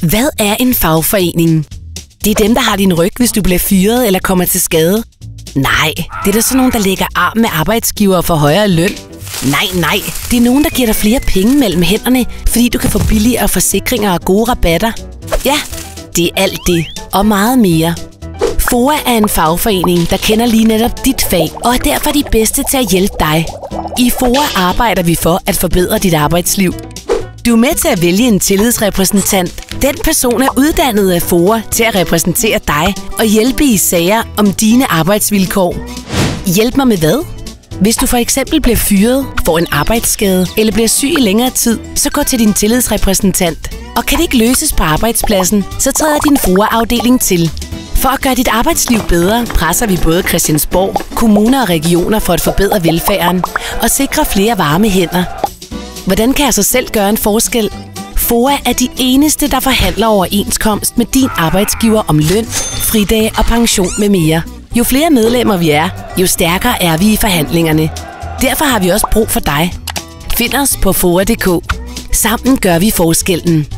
Hvad er en fagforening? Det er dem, der har din ryg, hvis du bliver fyret eller kommer til skade. Nej, det er da sådan nogen, der lægger arm med arbejdsgivere for højere løn. Nej, det er nogen, der giver dig flere penge mellem hænderne, fordi du kan få billigere forsikringer og gode rabatter. Ja, det er alt det og meget mere. FOA er en fagforening, der kender lige netop dit fag og er derfor de bedste til at hjælpe dig. I FOA arbejder vi for at forbedre dit arbejdsliv. Du er med til at vælge en tillidsrepræsentant. Den person er uddannet af FOA til at repræsentere dig og hjælpe i sager om dine arbejdsvilkår. Hjælp mig med hvad? Hvis du for eksempel bliver fyret, får en arbejdsskade eller bliver syg i længere tid, så gå til din tillidsrepræsentant. Og kan det ikke løses på arbejdspladsen, så træder din FOA-afdeling til. For at gøre dit arbejdsliv bedre, presser vi både Christiansborg, kommuner og regioner for at forbedre velfærden og sikre flere varme hænder. Hvordan kan jeg så selv gøre en forskel? FOA er de eneste, der forhandler overenskomst med din arbejdsgiver om løn, fridage og pension med mere. Jo flere medlemmer vi er, jo stærkere er vi i forhandlingerne. Derfor har vi også brug for dig. Find os på foa.dk. Sammen gør vi forskellen.